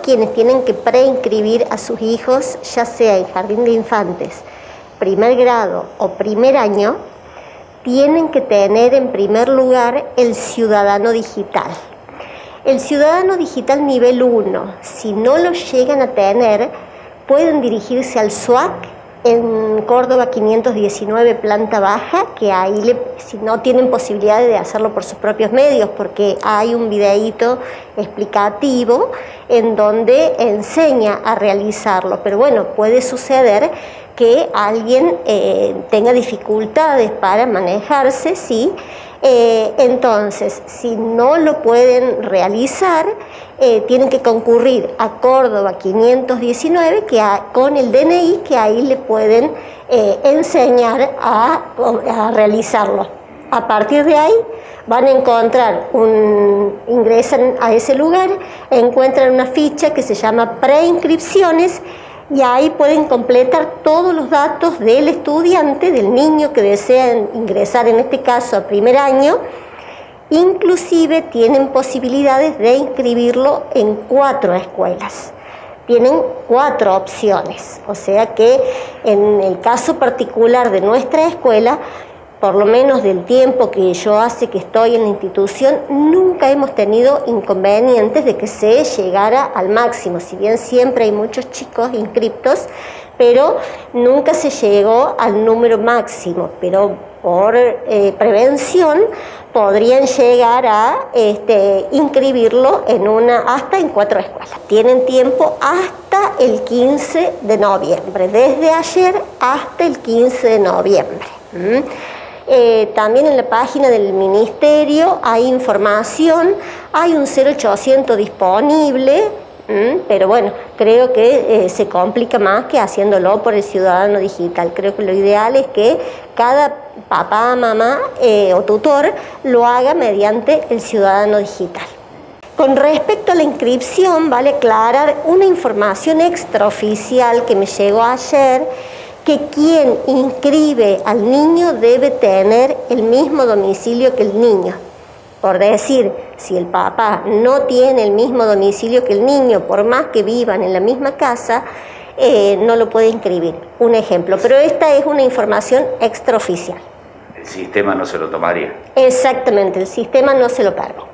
quienes tienen que preinscribir a sus hijos, ya sea en jardín de infantes, primer grado o primer año, tienen que tener en primer lugar el ciudadano digital. El ciudadano digital nivel 1, si no lo llegan a tener, pueden dirigirse al SUAC en Córdoba 519, planta baja, que ahí si no tienen posibilidad de hacerlo por sus propios medios, porque hay un videíto explicativo en donde enseña a realizarlo. Pero bueno, puede suceder que alguien tenga dificultades para manejarse, ¿sí? Entonces, si no lo pueden realizar, tienen que concurrir a Córdoba 519 con el DNI, que ahí le pueden enseñar a realizarlo. A partir de ahí van a encontrar ingresan a ese lugar, encuentran una ficha que se llama preinscripciones, y ahí pueden completar todos los datos del estudiante, del niño que desea ingresar, en este caso a primer año. Inclusive tienen posibilidades de inscribirlo en 4 escuelas. Tienen 4 opciones, o sea que en el caso particular de nuestra escuela, por lo menos del tiempo que yo hace que estoy en la institución, nunca hemos tenido inconvenientes de que se llegara al máximo, si bien siempre hay muchos chicos inscriptos, pero nunca se llegó al número máximo, pero por prevención podrían llegar a inscribirlo hasta en 4 escuelas. Tienen tiempo hasta el 15 de noviembre, desde ayer hasta el 15 de noviembre. También en la página del ministerio hay información, hay un 0800 disponible, pero bueno, creo que se complica más que haciéndolo por el ciudadano digital. Creo que lo ideal es que cada papá, mamá o tutor lo haga mediante el ciudadano digital. Con respecto a la inscripción, vale aclarar una información extraoficial que me llegó ayer, que quien inscribe al niño debe tener el mismo domicilio que el niño. Por decir, si el papá no tiene el mismo domicilio que el niño, por más que vivan en la misma casa, no lo puede inscribir. Un ejemplo, pero esta es una información extraoficial. ¿El sistema no se lo tomaría? Exactamente, el sistema no se lo permite.